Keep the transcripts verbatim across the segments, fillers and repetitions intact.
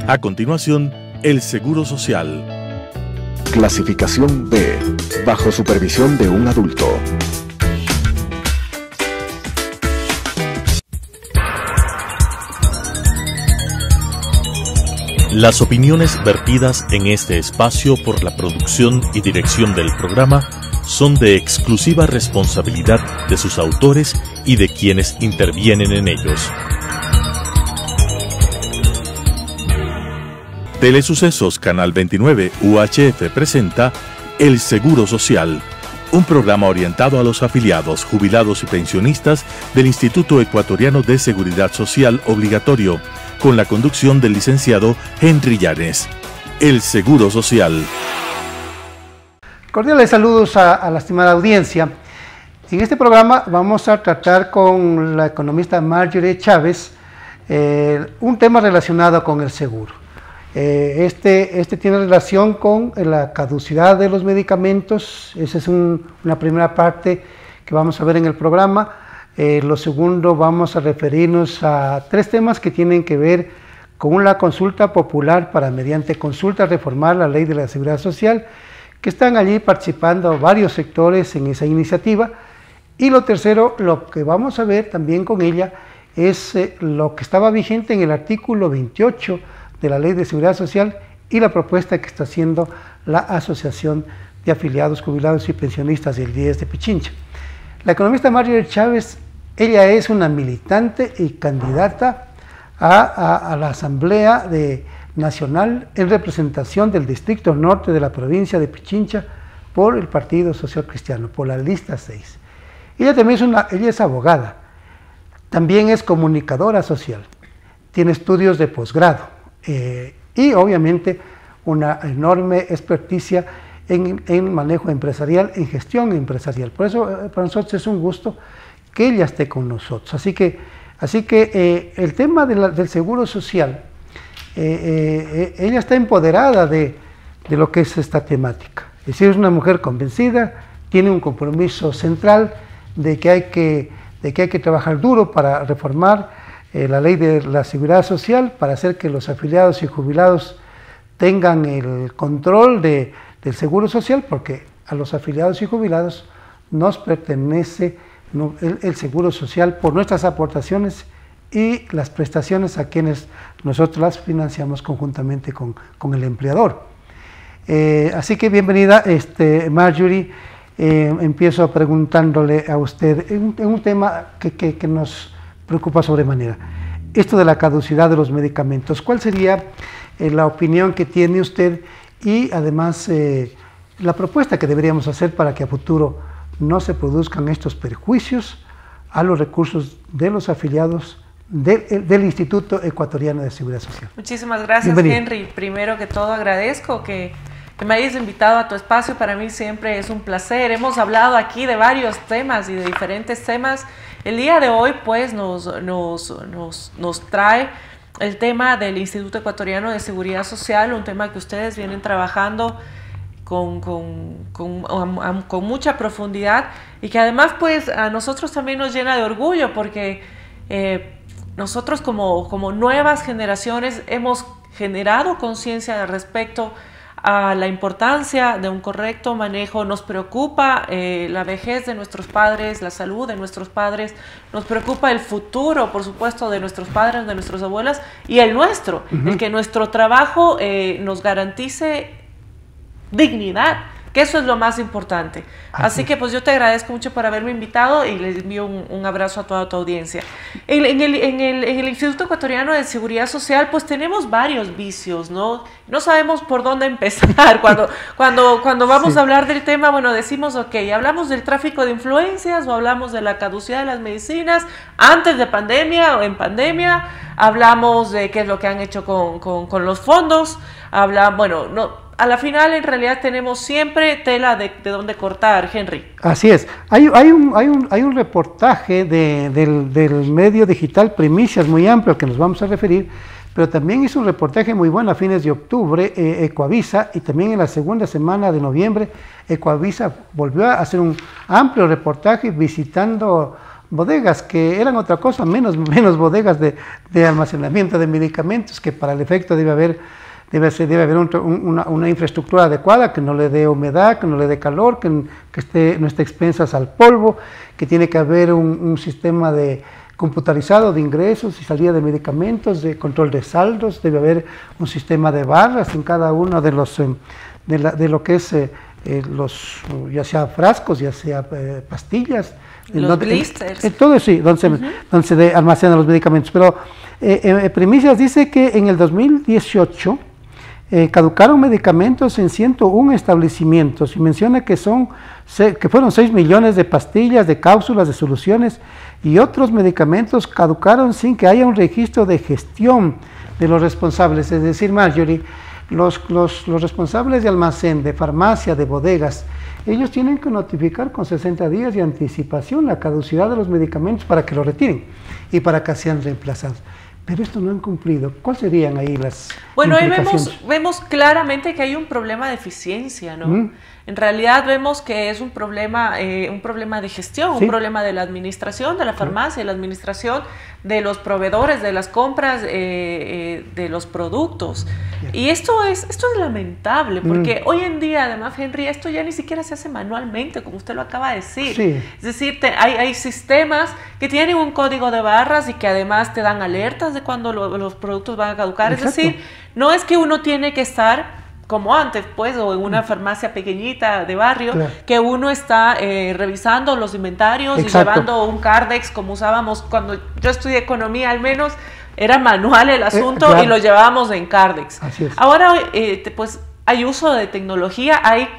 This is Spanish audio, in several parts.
A continuación, el Seguro Social. Clasificación B, bajo supervisión de un adulto. Las opiniones vertidas en este espacio por la producción y dirección del programa son de exclusiva responsabilidad de sus autores y de quienes intervienen en ellos. Telesucesos Canal veintinueve U H F presenta El Seguro Social, un programa orientado a los afiliados, jubilados y pensionistas del Instituto Ecuatoriano de Seguridad Social Obligatorio, con la conducción del licenciado Henry Llanes. El Seguro Social. Cordiales saludos a, a la estimada audiencia. En este programa vamos a tratar con la economista Marjorie Chávez eh, un tema relacionado con el seguro. Eh, este, este tiene relación con la caducidad de los medicamentos. Esa es un, una primera parte que vamos a ver en el programa. Eh, lo segundo, vamos a referirnos a tres temas que tienen que ver con la consulta popular para, mediante consulta, reformar la ley de la seguridad social, que están allí participando varios sectores en esa iniciativa. Y lo tercero, lo que vamos a ver también con ella, es eh, lo que estaba vigente en el artículo veintiocho de la Ley de Seguridad Social y la propuesta que está haciendo la Asociación de Afiliados, Jubilados y Pensionistas del I E S de Pichincha. La economista Marjorie Chávez, ella es una militante y candidata a, a, a la Asamblea de, Nacional en representación del Distrito Norte de la provincia de Pichincha por el Partido Social Cristiano, por la lista seis. Ella también es, una, ella es abogada, también es comunicadora social, tiene estudios de posgrado, Eh, y obviamente una enorme experticia en, en manejo empresarial, en gestión empresarial. Por eso eh, para nosotros es un gusto que ella esté con nosotros. Así que, así que eh, el tema de la, del seguro social, eh, eh, ella está empoderada de, de lo que es esta temática. Es decir, es una mujer convencida, tiene un compromiso central de que hay que, de que, hay que trabajar duro para reformar Eh, la ley de la seguridad social, para hacer que los afiliados y jubilados tengan el control de, del seguro social, porque a los afiliados y jubilados nos pertenece no, el, el seguro social por nuestras aportaciones y las prestaciones a quienes nosotros las financiamos conjuntamente con, con el empleador. Eh, así que bienvenida, este, Marjorie. Eh, empiezo preguntándole a usted en, en un tema que, que, que nos preocupa sobremanera, esto de la caducidad de los medicamentos. ¿Cuál sería eh, la opinión que tiene usted y además eh, la propuesta que deberíamos hacer para que a futuro no se produzcan estos perjuicios a los recursos de los afiliados de, del Instituto Ecuatoriano de Seguridad Social? Muchísimas gracias, Henry. Primero que todo agradezco que, que me hayas invitado a tu espacio. Para mí siempre es un placer. Hemos hablado aquí de varios temas y de diferentes temas. El día de hoy pues nos, nos, nos, nos trae el tema del Instituto Ecuatoriano de Seguridad Social, un tema que ustedes vienen trabajando con, con, con, con mucha profundidad y que además pues a nosotros también nos llena de orgullo, porque eh, nosotros como, como nuevas generaciones hemos generado conciencia al respecto a la importancia de un correcto manejo. Nos preocupa eh, la vejez de nuestros padres, la salud de nuestros padres, nos preocupa el futuro, por supuesto, de nuestros padres, de nuestras abuelas y el nuestro, uh-huh. el que nuestro trabajo eh, nos garantice dignidad, que eso es lo más importante. Así, Así que pues yo te agradezco mucho por haberme invitado y les envío un, un abrazo a toda tu audiencia. En, en, el, en, el, en el Instituto Ecuatoriano de Seguridad Social pues tenemos varios vicios, ¿no? No sabemos por dónde empezar. Cuando, cuando, cuando vamos sí. a hablar del tema, bueno, decimos, ok, ¿hablamos del tráfico de influencias o hablamos de la caducidad de las medicinas antes de pandemia o en pandemia? Hablamos de qué es lo que han hecho con, con, con los fondos. Habla, bueno, no... A la final, en realidad, tenemos siempre tela de, de dónde cortar, Henry. Así es. Hay, hay, un, hay, un, hay un reportaje de, del, del medio digital Primicias muy amplio al que nos vamos a referir, pero también hizo un reportaje muy bueno a fines de octubre, eh, Ecoavisa, y también en la segunda semana de noviembre, Ecoavisa volvió a hacer un amplio reportaje visitando bodegas que eran otra cosa, menos, menos bodegas de, de almacenamiento de medicamentos, que para el efecto debe haber, debe, ser, debe haber un, una, una infraestructura adecuada, que no le dé humedad, que no le dé calor, que, que esté, no esté expensas al polvo, que tiene que haber un, un sistema de computarizado de ingresos y salida de medicamentos, de control de saldos, debe haber un sistema de barras en cada uno de los, de, la, de lo que es eh, eh, los, ya sea frascos, ya sea eh, pastillas, los donde, blisters. Eh, todo sí, donde, uh-huh. se, donde se de, almacenan los medicamentos. Pero eh, eh, Primicias dice que en el dos mil dieciocho eh, caducaron medicamentos en ciento uno establecimientos y menciona que, son, se, que fueron seis millones de pastillas, de cápsulas, de soluciones y otros medicamentos caducaron sin que haya un registro de gestión de los responsables. Es decir, Marjorie, los, los, los responsables de almacén, de farmacia, de bodegas, ellos tienen que notificar con sesenta días de anticipación la caducidad de los medicamentos para que lo retiren y para que sean reemplazados. Pero esto no han cumplido. ¿Cuáles serían ahí las Bueno, ahí vemos, vemos claramente que hay un problema de eficiencia, ¿no? Mm. En realidad vemos que es un problema, eh, un problema de gestión, ¿sí? Un problema de la administración de la farmacia, de la administración de los proveedores, de las compras, eh, eh, de los productos. Yeah. Y esto es, esto es lamentable, porque mm. hoy en día, además, Henry, esto ya ni siquiera se hace manualmente, como usted lo acaba de decir. Sí. Es decir, te, hay, hay sistemas que tienen un código de barras y que además te dan alertas de cuando lo, los productos van a caducar. Exacto. Es decir, no es que uno tiene que estar como antes, pues, o en una farmacia pequeñita de barrio, claro, que uno está eh, revisando los inventarios. Exacto. Y llevando un Cardex, como usábamos cuando yo estudié economía, al menos era manual el asunto, eh, claro, y lo llevábamos en Cardex. Así es. Ahora, eh, te, pues, hay uso de tecnología, hay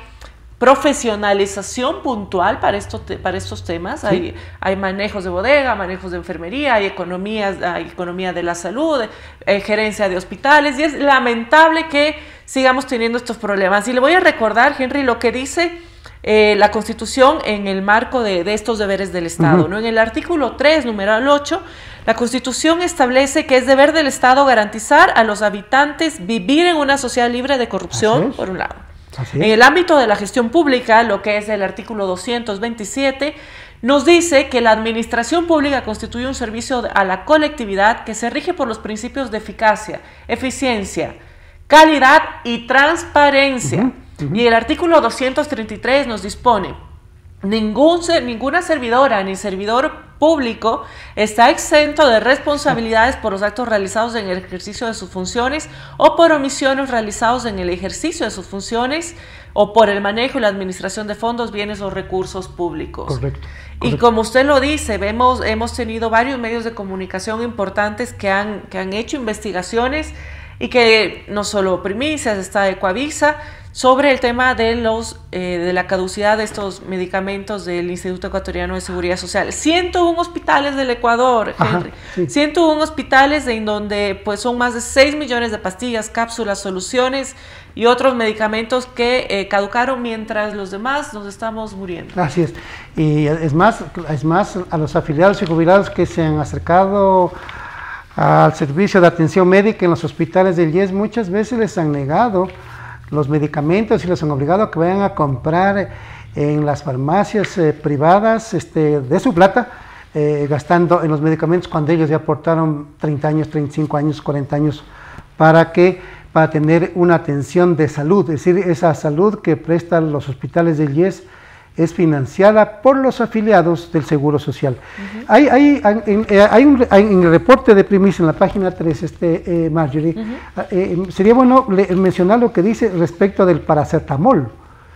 profesionalización puntual para, esto te, para estos temas. Sí. Hay, hay manejos de bodega, manejos de enfermería, hay economías, hay economía de la salud, eh, gerencia de hospitales, y es lamentable que sigamos teniendo estos problemas. Y le voy a recordar, Henry, lo que dice eh, la Constitución en el marco de, de estos deberes del Estado, uh-huh. ¿no? En el artículo tres, numeral ocho, la Constitución establece que es deber del Estado garantizar a los habitantes vivir en una sociedad libre de corrupción, por un lado. En el ámbito de la gestión pública, lo que es el artículo doscientos veintisiete, nos dice que la administración pública constituye un servicio a la colectividad que se rige por los principios de eficacia, eficiencia, calidad y transparencia. Uh-huh, uh-huh. Y el artículo doscientos treinta y tres nos dispone: ningún, ninguna servidora ni servidor público está exento de responsabilidades por los actos realizados en el ejercicio de sus funciones o por omisiones realizados en el ejercicio de sus funciones o por el manejo y la administración de fondos, bienes o recursos públicos. Correcto. Y correcto. Como usted lo dice, vemos, hemos tenido varios medios de comunicación importantes que han, que han hecho investigaciones y que no solo Primicias, está Ecuavisa, sobre el tema de, los, eh, de la caducidad de estos medicamentos del Instituto Ecuatoriano de Seguridad Social. ciento uno hospitales del Ecuador, Henry. Ajá, sí. ciento uno hospitales en donde pues, son más de seis millones de pastillas, cápsulas, soluciones y otros medicamentos que eh, caducaron mientras los demás nos estamos muriendo. Así es. Y es más, es más a los afiliados y jubilados que se han acercado al servicio de atención médica en los hospitales del I E S, muchas veces les han negado los medicamentos y los han obligado a que vayan a comprar en las farmacias eh, privadas este, de su plata, eh, gastando en los medicamentos cuando ellos ya aportaron treinta años, treinta y cinco años, cuarenta años para, que, para tener una atención de salud. Es decir, esa salud que prestan los hospitales del I E S es financiada por los afiliados del Seguro Social. Uh-huh. Hay, hay, hay, hay, un, hay en el reporte de Primicia en la página tres, este, eh, Marjorie, uh-huh. eh, sería bueno le, mencionar lo que dice respecto del paracetamol.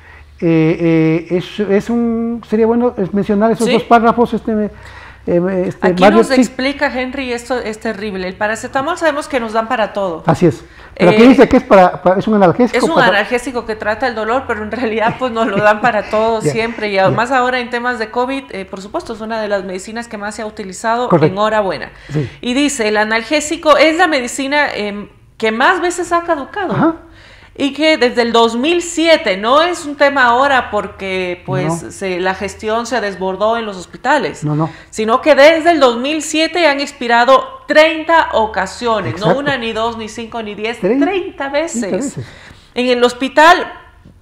Eh, eh, es, es un, sería bueno mencionar esos ¿Sí? dos párrafos. Este, eh, este, Aquí Marjorie, nos sí. explica, Henry, esto es terrible. El paracetamol sabemos que nos dan para todo. Así es. Pero aquí eh, dice que es para, para es un analgésico. Es un para... analgésico que trata el dolor, pero en realidad pues nos lo dan para todo yeah, siempre. Y además yeah. ahora en temas de COVID, eh, por supuesto, es una de las medicinas que más se ha utilizado. Correcto. Enhorabuena. Sí. Y dice, el analgésico es la medicina eh, que más veces ha caducado. Ajá. Y que desde el dos mil siete, no es un tema ahora porque pues no. se, la gestión se desbordó en los hospitales, no, no. sino que desde el dos mil siete han expirado treinta ocasiones, Exacto. no una, ni dos, ni cinco, ni diez, treinta, treinta veces. treinta veces. En el hospital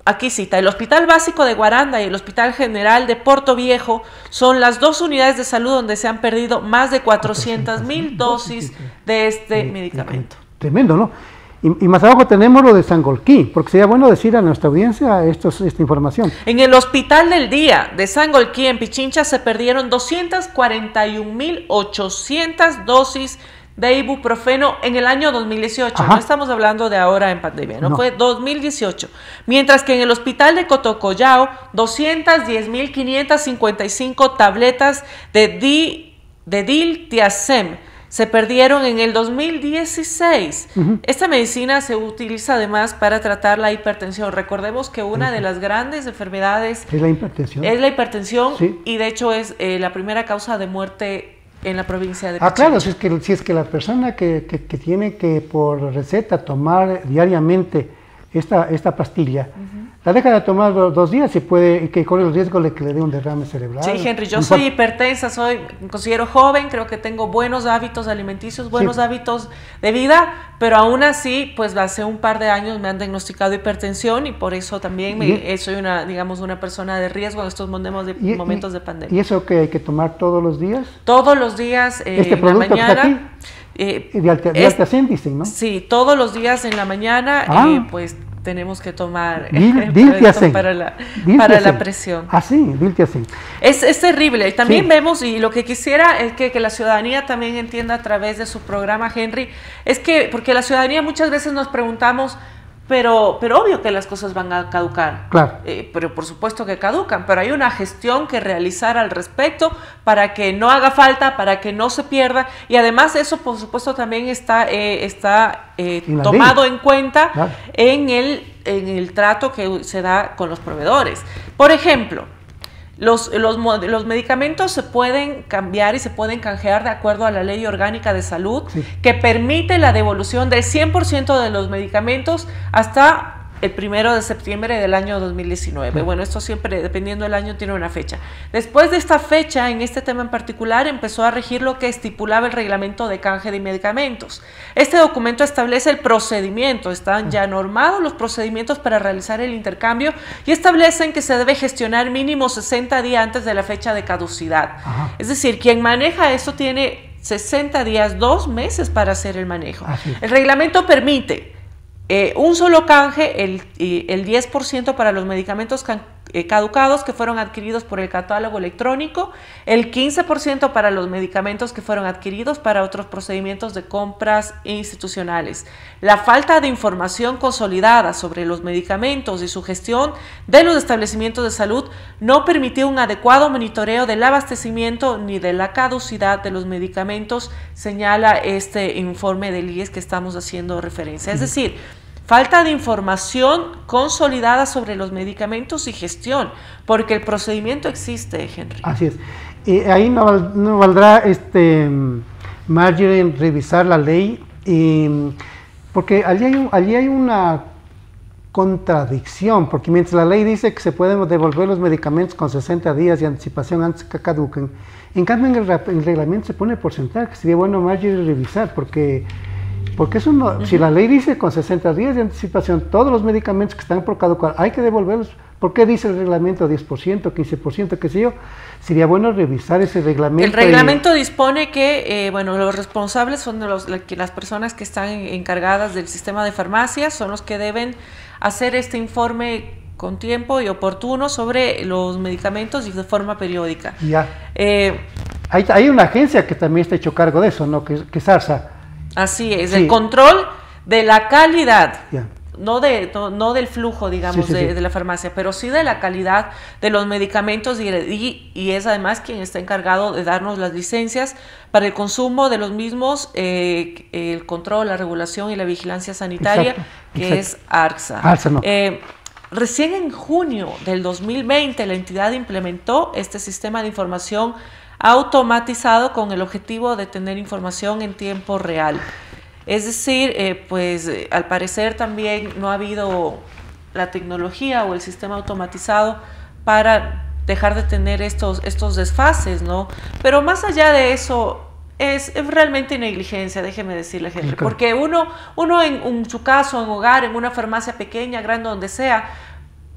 aquí cita, el Hospital Básico de Guaranda y el Hospital General de Puerto Viejo son las dos unidades de salud donde se han perdido más de cuatrocientas mil dosis de este medicamento. Tremendo, ¿no? Y, y más abajo tenemos lo de Sangolquí, porque sería bueno decir a nuestra audiencia estos, esta información. En el Hospital del Día de Sangolquí, en Pichincha, se perdieron doscientas cuarenta y un mil ochocientas dosis de ibuprofeno en el año dos mil dieciocho. Ajá. No estamos hablando de ahora en pandemia, no, no. Fue dos mil dieciocho. Mientras que en el Hospital de Cotocollao, doscientas diez mil quinientas cincuenta y cinco tabletas de, di, de diltiazem se perdieron en el dos mil dieciséis. Uh-huh. Esta medicina se utiliza además para tratar la hipertensión. Recordemos que una uh-huh. de las grandes enfermedades es la hipertensión. Es la hipertensión, sí. Y de hecho es eh, la primera causa de muerte en la provincia de Pichincha. Ah, claro, si es que, si es que la persona que, que, que tiene que por receta tomar diariamente esta, esta pastilla, uh-huh. la deja de tomar dos días y puede, y que corre el riesgo de que le dé un derrame cerebral. Sí, Henry, yo soy hipertensa, soy, me considero joven, creo que tengo buenos hábitos alimenticios, buenos sí. hábitos de vida, pero aún así, pues hace un par de años me han diagnosticado hipertensión y por eso también me, y, soy una, digamos, una persona de riesgo en estos momentos de, y, momentos y, de pandemia. ¿Y eso que hay que tomar todos los días? Todos los días, eh, este en la mañana. Eh, de Diltiazem, dicen, ¿no? Sí, todos los días en la mañana, ah. eh, pues tenemos que tomar Diltiazem para la, para la presión. Ah, sí, Diltiazem. Es, es terrible. Y también sí. vemos, y lo que quisiera es que, que la ciudadanía también entienda a través de su programa, Henry, es que, porque la ciudadanía muchas veces nos preguntamos, pero, pero obvio que las cosas van a caducar. Claro. Eh, pero por supuesto que caducan, pero hay una gestión que realizar al respecto para que no haga falta, para que no se pierda, y además eso por supuesto también está, eh, está eh, tomado ley. en cuenta claro. en, el, en el trato que se da con los proveedores. Por ejemplo, Los, los, los medicamentos se pueden cambiar y se pueden canjear de acuerdo a la Ley Orgánica de Salud, sí. que permite la devolución del cien por ciento de los medicamentos hasta el primero de septiembre del año dos mil diecinueve. Sí. Bueno, esto siempre, dependiendo del año, tiene una fecha. Después de esta fecha, en este tema en particular, empezó a regir lo que estipulaba el reglamento de canje de medicamentos. Este documento establece el procedimiento, están ya normados los procedimientos para realizar el intercambio y establecen que se debe gestionar mínimo sesenta días antes de la fecha de caducidad. Ajá. Es decir, quien maneja esto tiene sesenta días, dos meses para hacer el manejo. Así. El reglamento permite Eh, un solo canje, el, el diez por ciento para los medicamentos can, eh, caducados que fueron adquiridos por el catálogo electrónico, el quince por ciento para los medicamentos que fueron adquiridos para otros procedimientos de compras institucionales. La falta de información consolidada sobre los medicamentos y su gestión de los establecimientos de salud no permitió un adecuado monitoreo del abastecimiento ni de la caducidad de los medicamentos, señala este informe del I E S que estamos haciendo referencia. Es decir, falta de información consolidada sobre los medicamentos y gestión, porque el procedimiento existe, Henry. Así es. Y ahí no, val, no valdrá, este, Marjorie, revisar la ley, y, porque allí hay, un, allí hay una contradicción, porque mientras la ley dice que se pueden devolver los medicamentos con sesenta días de anticipación antes que caduquen, en cambio en el, en el reglamento se pone porcentaje. Sería bueno, Marjorie, revisar, porque... Porque eso no, uh-huh. si la ley dice con sesenta días de anticipación, todos los medicamentos que están por caducar hay que devolverlos. ¿Por qué dice el reglamento diez por ciento, quince por ciento, qué sé yo? Sería bueno revisar ese reglamento. El reglamento y... dispone que, eh, bueno, los responsables son los, las personas que están encargadas del sistema de farmacias, son los que deben hacer este informe con tiempo y oportuno sobre los medicamentos y de forma periódica. Ya. Eh, hay, hay una agencia que también está hecho cargo de eso, ¿no? Que, que es ARSA. Así es, sí. El control de la calidad, yeah. no, de, no, no del flujo, digamos, sí, sí, de, sí. de la farmacia, pero sí de la calidad de los medicamentos y, y, y es además quien está encargado de darnos las licencias para el consumo de los mismos, eh, el control, la regulación y la vigilancia sanitaria, exacto, que exacto. es ARSA. ARSA no. Eh, recién en junio del dos mil veinte la entidad implementó este sistema de información automatizado con el objetivo de tener información en tiempo real. Es decir, eh, pues eh, al parecer también no ha habido la tecnología o el sistema automatizado para dejar de tener estos, estos desfases, ¿no? Pero más allá de eso, es, es realmente negligencia, déjeme decirle, Henry, okay. porque uno, uno en, en su caso, en hogar, en una farmacia pequeña, grande, donde sea,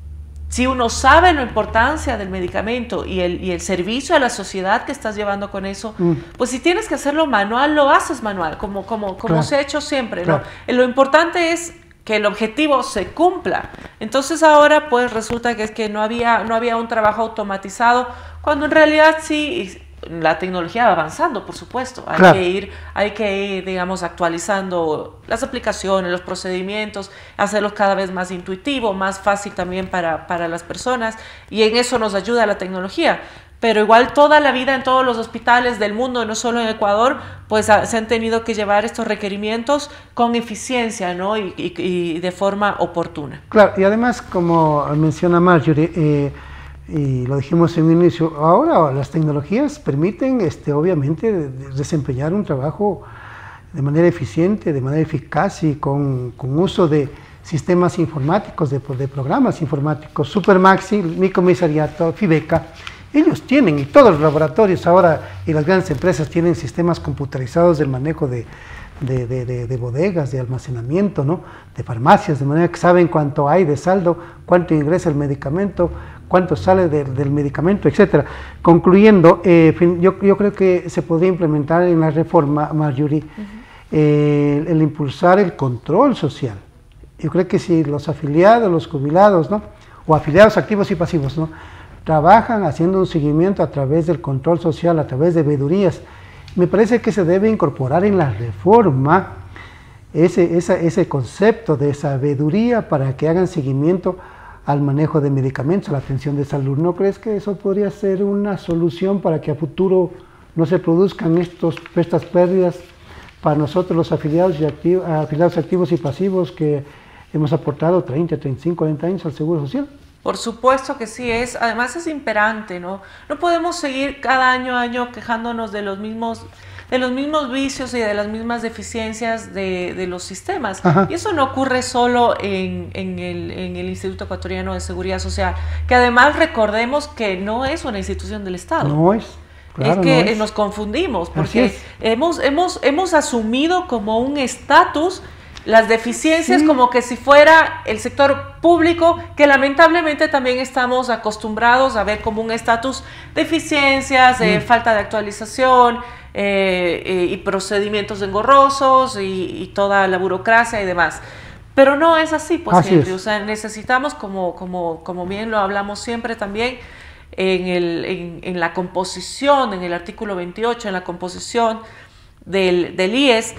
si uno sabe la importancia del medicamento y el, y el servicio a la sociedad que estás llevando con eso, mm. pues si tienes que hacerlo manual, lo haces manual, como, como, como claro. se ha hecho siempre, claro. ¿no? Lo importante es que el objetivo se cumpla. Entonces ahora pues resulta que es que no había, no había un trabajo automatizado, cuando en realidad sí, la tecnología va avanzando, por supuesto. Hay claro. que ir, hay que ir, digamos, actualizando las aplicaciones, los procedimientos, hacerlos cada vez más intuitivo, más fácil también para, para las personas, y en eso nos ayuda la tecnología. Pero igual toda la vida en todos los hospitales del mundo, no solo en Ecuador, pues a, se han tenido que llevar estos requerimientos con eficiencia, ¿no? y, y, y de forma oportuna. Claro, y además, como menciona Marjorie, eh, y lo dijimos en un inicio, ahora las tecnologías permiten, este, obviamente, desempeñar un trabajo de manera eficiente, de manera eficaz y con, con uso de sistemas informáticos, de, de programas informáticos. Supermaxi, mi comisariato, Fibeca, ellos tienen, y todos los laboratorios ahora y las grandes empresas tienen sistemas computarizados del manejo de, de, de, de, de bodegas, de almacenamiento, ¿no? De farmacias, de manera que saben cuánto hay de saldo, cuánto ingresa el medicamento, cuánto sale de, del medicamento, etcétera. Concluyendo, eh, yo, yo creo que se podría implementar en la reforma, Marjorie, uh-huh. eh, el, el impulsar el control social. Yo creo que si los afiliados, los jubilados, ¿no? O afiliados activos y pasivos, ¿no? Trabajan haciendo un seguimiento a través del control social, a través de veedurías. Me parece que se debe incorporar en la reforma ese, esa, ese concepto de esa veeduría para que hagan seguimiento al manejo de medicamentos, a la atención de salud. ¿No crees que eso podría ser una solución para que a futuro no se produzcan estos, estas pérdidas para nosotros los afiliados, y activos, afiliados activos y pasivos que hemos aportado treinta, treinta y cinco, cuarenta años al Seguro Social? Por supuesto que sí, es, además es imperante, ¿no? No podemos seguir cada año a año quejándonos de los mismos, de los mismos vicios y de las mismas deficiencias de, de los sistemas. Ajá. Y eso no ocurre solo en, en, el, en el Instituto Ecuatoriano de Seguridad Social, que además recordemos que no es una institución del Estado. No es. Claro, es que no es. Nos confundimos, porque hemos, hemos, hemos asumido como un estatus las deficiencias, sí, como que si fuera el sector público, que lamentablemente también estamos acostumbrados a ver como un estatus de deficiencias, de sí. falta de actualización eh, eh, y procedimientos engorrosos y, y toda la burocracia y demás. Pero no es así, pues, así Henry. Es. O sea, necesitamos, como, como, como bien lo hablamos siempre también, en, el, en, en la composición, en el artículo veintiocho, en la composición del, del I E S,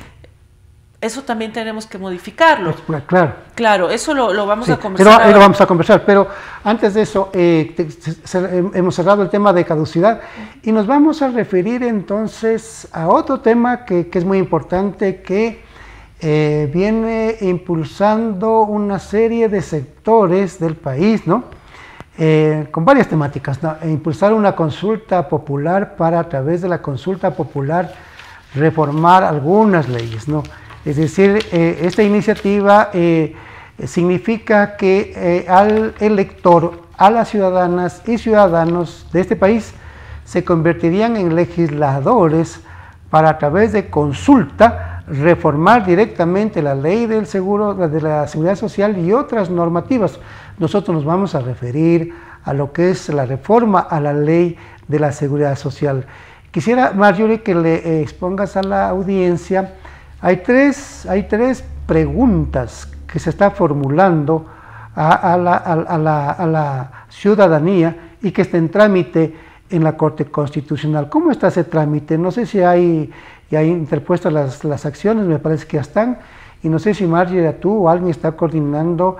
eso también tenemos que modificarlo. Claro. Claro, eso lo, lo vamos sí, a conversar. Pero ahí lo vamos a conversar, pero antes de eso, eh, te, se, hemos cerrado el tema de caducidad y nos vamos a referir entonces a otro tema que, que es muy importante, que eh, viene impulsando una serie de sectores del país, ¿no? Eh, con varias temáticas, ¿no? E impulsar una consulta popular para, a través de la consulta popular, reformar algunas leyes, ¿no? Es decir, eh, esta iniciativa eh, significa que eh, al elector, a las ciudadanas y ciudadanos de este país se convertirían en legisladores para, a través de consulta, reformar directamente la ley del seguro, de la seguridad social y otras normativas. Nosotros nos vamos a referir a lo que es la reforma a la ley de la seguridad social. Quisiera, Marjorie, que le eh, expongas a la audiencia. Hay tres, hay tres preguntas que se está formulando a, a, la, a, a, la, a la ciudadanía y que está en trámite en la Corte Constitucional. ¿Cómo está ese trámite? No sé si hay, ya hay interpuestas las, las acciones, me parece que ya están, y no sé si Marjorie, tú o alguien está coordinando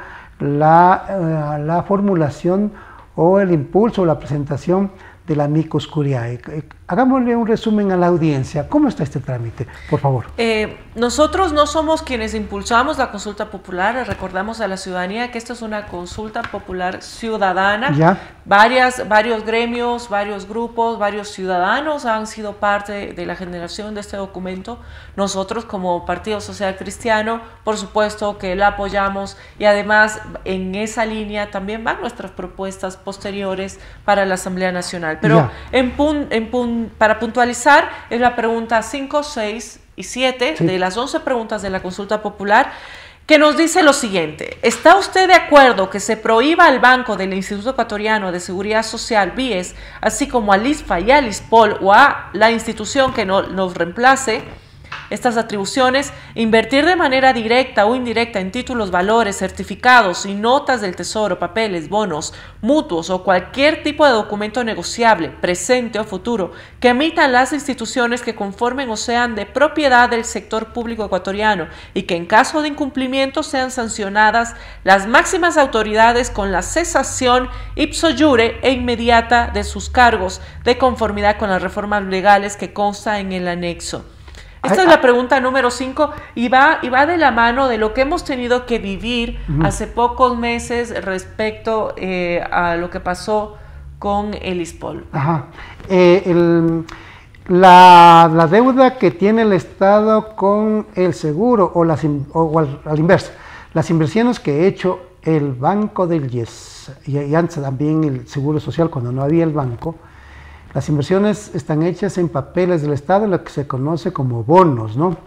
la, uh, la formulación o el impulso o la presentación de la amicus curiae. Hagámosle un resumen a la audiencia. ¿Cómo está este trámite, por favor? Eh, nosotros no somos quienes impulsamos la consulta popular. Recordamos a la ciudadanía que esto es una consulta popular ciudadana. ¿Ya? Varias, varios gremios, varios grupos, varios ciudadanos han sido parte de la generación de este documento. Nosotros, como Partido Social Cristiano, por supuesto que la apoyamos, y además en esa línea también van nuestras propuestas posteriores para la Asamblea Nacional. Pero en pun, en pun, para puntualizar, es la pregunta cinco, seis y siete, sí, de las once preguntas de la consulta popular, que nos dice lo siguiente: ¿está usted de acuerdo que se prohíba al Banco del Instituto Ecuatoriano de Seguridad Social, B I E S, así como al I S F A y al ISPOL o a la institución que no, nos reemplace estas atribuciones, invertir de manera directa o indirecta en títulos, valores, certificados y notas del Tesoro, papeles, bonos, mutuos o cualquier tipo de documento negociable, presente o futuro, que emitan las instituciones que conformen o sean de propiedad del sector público ecuatoriano y que en caso de incumplimiento sean sancionadas las máximas autoridades con la cesación ipso iure e inmediata de sus cargos de conformidad con las reformas legales que consta en el anexo? Esta es la pregunta número cinco y va, y va de la mano de lo que hemos tenido que vivir uh-huh. hace pocos meses respecto eh, a lo que pasó con el ISPOL. Ajá. Eh, el, la, la deuda que tiene el Estado con el seguro o, las, o, o al, al inverso, las inversiones que ha hecho el Banco del I E S y, y antes también el Seguro Social cuando no había el banco. Las inversiones están hechas en papeles del Estado, lo que se conoce como bonos, ¿no?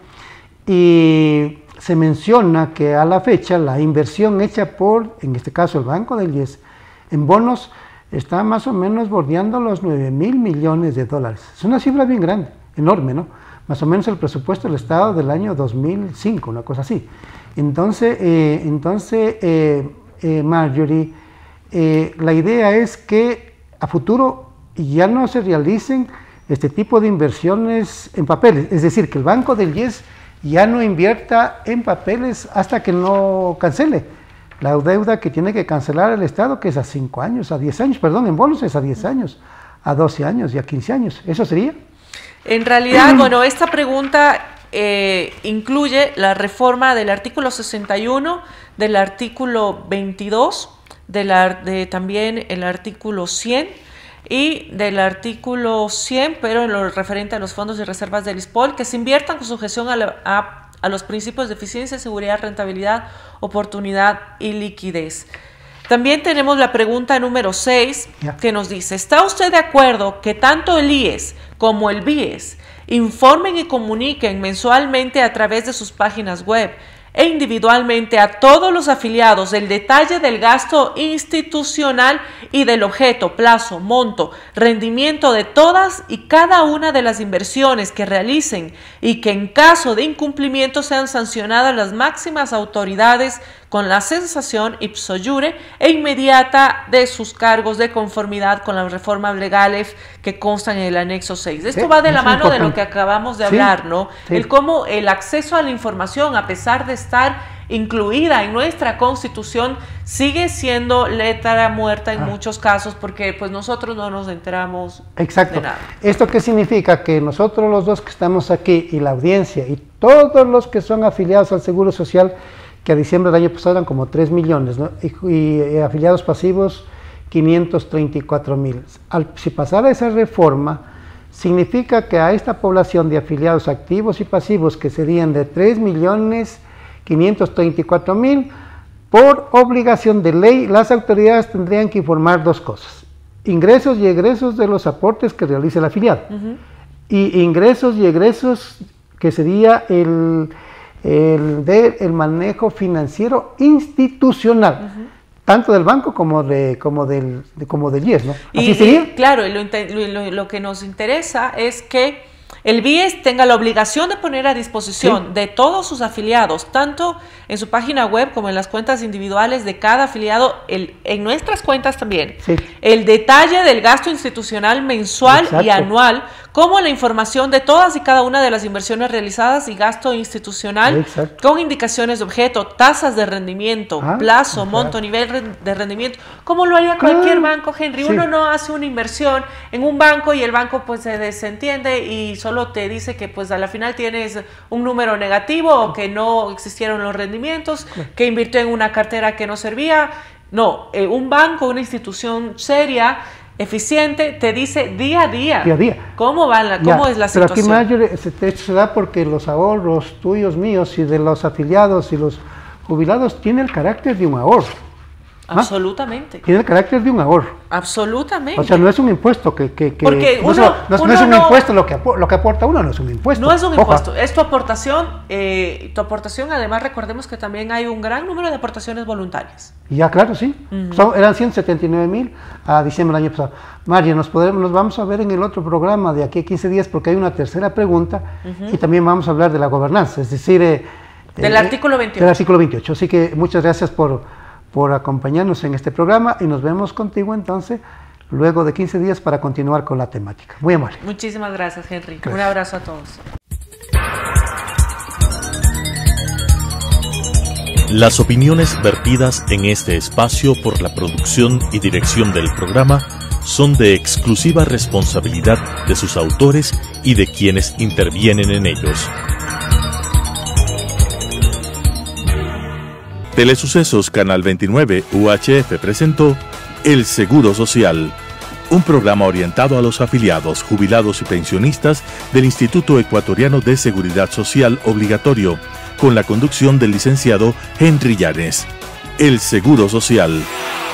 Y se menciona que a la fecha la inversión hecha por, en este caso el Banco del I E S, en bonos está más o menos bordeando los nueve mil millones de dólares. Es una cifra bien grande, enorme, ¿no? Más o menos el presupuesto del Estado del año dos mil cinco, una cosa así. Entonces, eh, entonces eh, eh, Marjorie, eh, la idea es que a futuro ya no se realicen este tipo de inversiones en papeles, es decir, que el Banco del I E S ya no invierta en papeles hasta que no cancele la deuda que tiene que cancelar el Estado, que es a cinco años, a diez años, perdón, en bonos es a diez años, a doce años y a quince años. ¿Eso sería? En realidad, bueno, esta pregunta eh, incluye la reforma del artículo sesenta y uno, del artículo veintidós, de la, de también el artículo cien, y del artículo cien, pero en lo referente a los fondos y reservas del ISPOL, que se inviertan con sujeción a, la, a, a los principios de eficiencia, seguridad, rentabilidad, oportunidad y liquidez. También tenemos la pregunta número seis, yeah. que nos dice: ¿está usted de acuerdo que tanto el I E S como el B I E S informen y comuniquen mensualmente a través de sus páginas web e individualmente a todos los afiliados el detalle del gasto institucional y del objeto, plazo, monto, rendimiento de todas y cada una de las inversiones que realicen y que en caso de incumplimiento sean sancionadas las máximas autoridades con la cesación ipso iure e inmediata de sus cargos de conformidad con las reformas legales que constan en el anexo seis? Esto sí, va de la mano importante. De lo que acabamos de sí, hablar, ¿no? Sí. El cómo el acceso a la información, a pesar de estar incluida en nuestra Constitución, sigue siendo letra muerta en ah. muchos casos, porque pues nosotros no nos enteramos Exacto. de nada. ¿Esto qué significa? Que nosotros los dos que estamos aquí y la audiencia y todos los que son afiliados al Seguro Social, que a diciembre del año pasado eran como tres millones, ¿no? y, y, y afiliados pasivos quinientos treinta y cuatro mil. Si pasara esa reforma, significa que a esta población de afiliados activos y pasivos, que serían de tres millones quinientos treinta y cuatro mil, por obligación de ley, las autoridades tendrían que informar dos cosas: ingresos y egresos de los aportes que realice el afiliado, uh-huh. y ingresos y egresos que sería el, el, de, el manejo financiero institucional, uh-huh. tanto del banco como, de, como, del, de, como del I E S, ¿no? ¿Así y, sería? Y, claro, lo, lo, lo que nos interesa es que el B I E S tenga la obligación de poner a disposición sí. de todos sus afiliados, tanto en su página web como en las cuentas individuales de cada afiliado, el, en nuestras cuentas también, sí. el detalle del gasto institucional mensual Exacto. y anual, como la información de todas y cada una de las inversiones realizadas y gasto institucional, Exacto. con indicaciones de objeto, tasas de rendimiento, ah, plazo, exacto. monto, nivel de rendimiento, como lo haría cualquier ah, banco, Henry. Sí. Uno no hace una inversión en un banco y el banco pues se desentiende y solo te dice que pues a la final tienes un número negativo o que no existieron los rendimientos, que invirtió en una cartera que no servía. No, eh, un banco, una institución seria, eficiente, te dice día a día, día, a día. cómo, va la, cómo ya, es la pero situación. Pero aquí mayor, se, se da porque los ahorros tuyos, míos y de los afiliados y los jubilados tiene el carácter de un ahorro. Absolutamente. Tiene el carácter de un ahorro. Absolutamente. O sea, no es un impuesto que... que, que Porque no, uno, no, no, uno no es un no, impuesto lo que, lo que aporta uno, no es un impuesto. No es un Ojo. impuesto, es tu aportación. Eh, tu aportación, además, recordemos que también hay un gran número de aportaciones voluntarias. Ya, claro, sí. Uh-huh. Son, eran ciento setenta y nueve mil a diciembre del año pasado. María, nos, podemos, nos vamos a ver en el otro programa de aquí a quince días porque hay una tercera pregunta uh-huh. y también vamos a hablar de la gobernanza, es decir... Eh, del eh, artículo veintiocho. Del artículo veintiocho. Así que muchas gracias por, por acompañarnos en este programa y nos vemos contigo entonces luego de quince días para continuar con la temática. Muy amable. Muchísimas gracias, Henry. Gracias. Un abrazo a todos. Las opiniones vertidas en este espacio por la producción y dirección del programa son de exclusiva responsabilidad de sus autores y de quienes intervienen en ellos. Telesucesos Canal veintinueve U H F presentó El Seguro Social, un programa orientado a los afiliados, jubilados y pensionistas del Instituto Ecuatoriano de Seguridad Social Obligatorio, con la conducción del licenciado Henry Llanes. El Seguro Social.